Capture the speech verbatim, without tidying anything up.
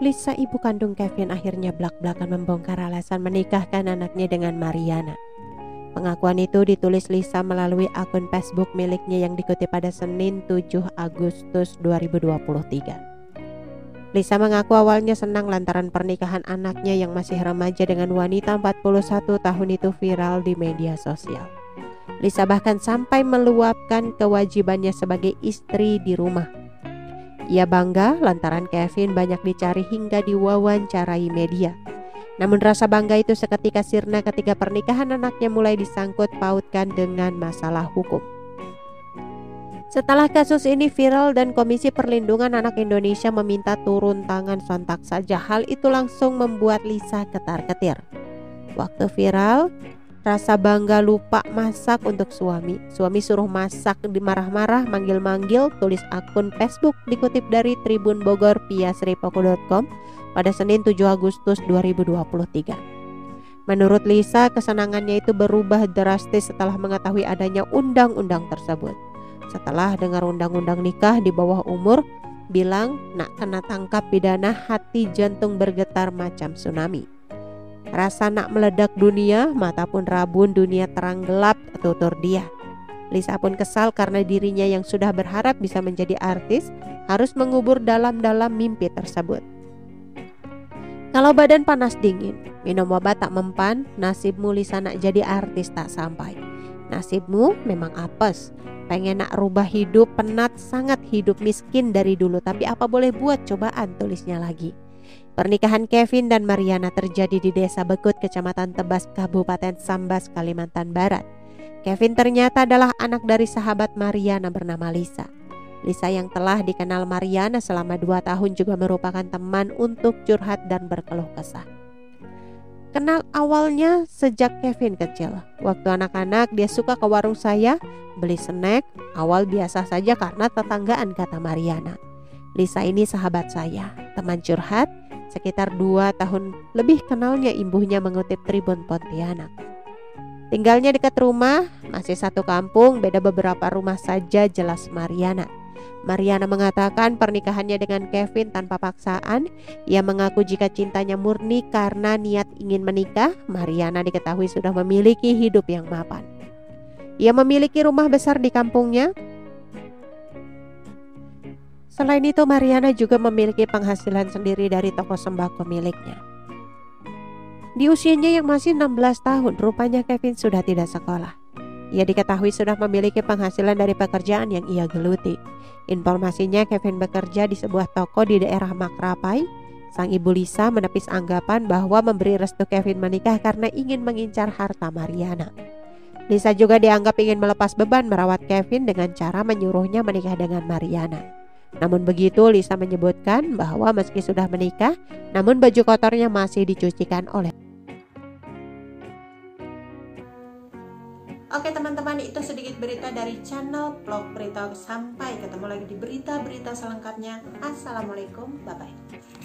Lisa, ibu kandung Kevin, akhirnya blak-blakan membongkar alasan menikahkan anaknya dengan Mariana. Pengakuan itu ditulis Lisa melalui akun Facebook miliknya yang dikutip pada Senin tujuh Agustus dua ribu dua puluh tiga. Lisa mengaku awalnya senang lantaran pernikahan anaknya yang masih remaja dengan wanita empat puluh satu tahun itu viral di media sosial. Lisa bahkan sampai meluapkan kewajibannya sebagai istri di rumah. Ia bangga lantaran Kevin banyak dicari hingga diwawancarai media. Namun rasa bangga itu seketika sirna ketika pernikahan anaknya mulai disangkut pautkan dengan masalah hukum. Setelah kasus ini viral dan Komisi Perlindungan Anak Indonesia meminta turun tangan sontak saja, hal itu langsung membuat Lisa ketar-ketir. Waktu viral, rasa bangga lupa masak untuk suami. Suami suruh masak, dimarah-marah, manggil-manggil, tulis akun Facebook dikutip dari Tribun Bogor via sripoko dot com pada Senin tujuh Agustus dua ribu dua puluh tiga. Menurut Lisa, kesenangannya itu berubah drastis setelah mengetahui adanya undang-undang tersebut. Setelah dengar undang-undang nikah di bawah umur, bilang nak kena tangkap pidana, hati jantung bergetar macam tsunami. Rasa nak meledak dunia, mata pun rabun, dunia terang gelap, tutur dia. Lisa pun kesal karena dirinya yang sudah berharap bisa menjadi artis harus mengubur dalam-dalam mimpi tersebut. Kalau badan panas dingin, minum obat tak mempan, nasibmu Lisa nak jadi artis tak sampai. Nasibmu memang apes, pengen nak rubah hidup, penat sangat hidup miskin dari dulu, tapi apa boleh buat, cobaan, tulisnya lagi. Pernikahan Kevin dan Mariana terjadi di Desa Bekut, Kecamatan Tebas, Kabupaten Sambas, Kalimantan Barat. Kevin ternyata adalah anak dari sahabat Mariana bernama Lisa. Lisa yang telah dikenal Mariana selama dua tahun juga merupakan teman untuk curhat dan berkeluh kesah. Kenal awalnya sejak Kevin kecil. Waktu anak-anak dia suka ke warung saya, beli snack. Awal biasa saja karena tetanggaan, kata Mariana. Lisa ini sahabat saya, teman curhat. Sekitar dua tahun lebih kenalnya ibunya, mengutip Tribun Pontianak. Tinggalnya dekat rumah, masih satu kampung, beda beberapa rumah saja, jelas Mariana. Mariana mengatakan pernikahannya dengan Kevin tanpa paksaan. Ia mengaku jika cintanya murni karena niat ingin menikah. Mariana diketahui sudah memiliki hidup yang mapan. Ia memiliki rumah besar di kampungnya. Selain itu, Mariana juga memiliki penghasilan sendiri dari toko sembako miliknya. Di usianya yang masih enam belas tahun, rupanya Kevin sudah tidak sekolah. Ia diketahui sudah memiliki penghasilan dari pekerjaan yang ia geluti. Informasinya Kevin bekerja di sebuah toko di daerah Makrapai. Sang ibu Lisa menepis anggapan bahwa memberi restu Kevin menikah karena ingin mengincar harta Mariana. Lisa juga dianggap ingin melepas beban merawat Kevin dengan cara menyuruhnya menikah dengan Mariana. Namun begitu, Lisa menyebutkan bahwa meski sudah menikah, namun baju kotornya masih dicucikan oleh. Oke teman-teman, itu sedikit berita dari channel Vlog Berita. Sampai ketemu lagi di berita-berita selengkapnya. Assalamualaikum, bye-bye.